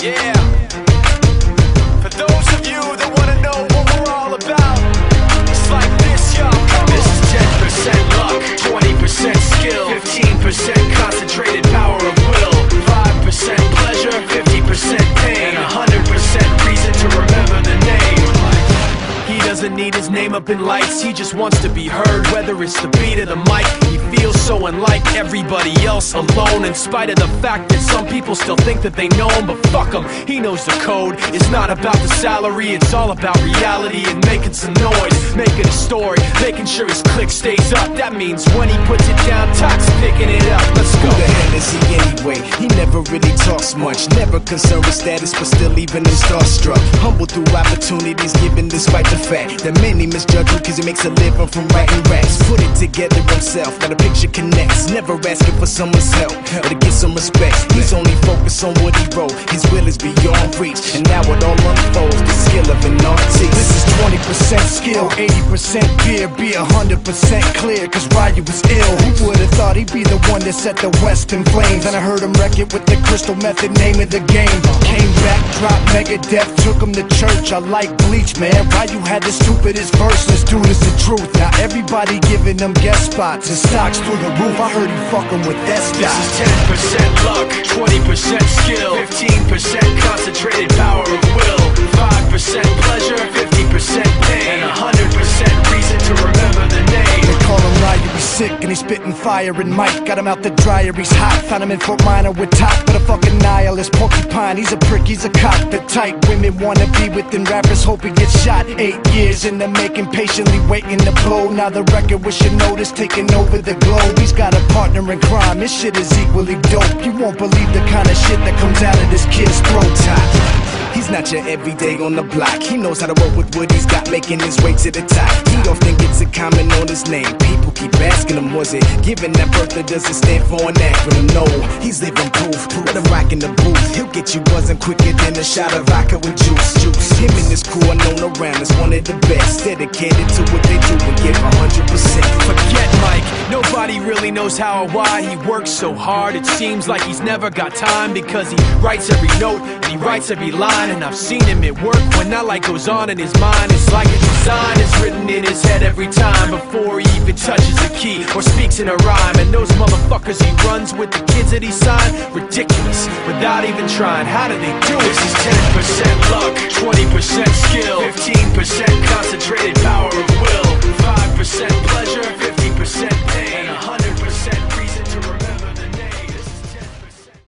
Yeah. For those of you that wanna know what we're all about, it's like this, y'all. This is 10% luck, 20% skill, 15% concentrated power of will, 5% pleasure, 50% pain, and 100% reason to remember the name. He doesn't need his name up in lights, he just wants to be heard, whether it's the beat of the mic. He feels so unlike everybody else, alone, in spite of the fact that some people still think that they know him. But fuck him, he knows the code. It's not about the salary, it's all about reality and making some noise, making a story, making sure his click stays up. That means when he puts it down, Tox picking it up. Let's go. Who the hell is he anyway? He never really talks much, never concerned with status, but still even him starstruck. Humble through opportunities given despite the fact that many misjudge him cause he makes a living from writing raps. Put it together himself, now the picture connects, never asking for someone's help or to get some respect. He's only focused on what he wrote, his will is beyond reach, and now it all unfolds, the skill of an artist. This is 20% skill, 80% fear, be 100% clear, cause Ryu was ill. Who would've thought he'd be the one that set the West in flames? And I heard him wreck it with the crystal method, name of the game. Came back, dropped Megadeth, took him to church. I like Bleach, man, Ryu had the stupidest verse, this dude is the truth. Now everybody giving them guest spots and stocks through the roof. I heard he fucking with that stock. This is 10% luck, 20% skill, 15% concentrated power of will, 5% pleasure, 50% pain, and 100% reason to remember the name. They call him Ryu, he's sick and he's spitting fire. And Mike got him out the dryer, he's hot. Found him in Fort Minor with top, but a fucking nihilist porcupine. He's a prick, he's a cock. The type women wanna be within rappers, hope he gets shot. 8 years in the making, patiently waiting to blow. Now the record with your notice taking over the globe. He's got a partner in crime, his shit is equally dope. You won't believe the kind of shit that comes out of this kid's throat. Top. He's not your everyday on the block. He knows how to work with what he's got, making his way to the top. He often gets a comment on his name. People keep asking him, was it given that birth or does it stand for an acronym? No, he's living proof. Let him rock in the booth. He'll get you buzzing quicker than a shot of vodka with juice. Him and his crew are known around as one of the best, dedicated to what they do and give 100%. Forget Mike, nobody really knows how or why he works so hard. It seems like he's never got time because he writes every note and he writes every line. And I've seen him at work when that light goes on in his mind. It's like a design is written in his head every time before he even touches a key or speaks in a rhyme. And those motherfuckers he runs with, the kids that he signed, ridiculous, without even trying. How do they do it? This is 10% luck,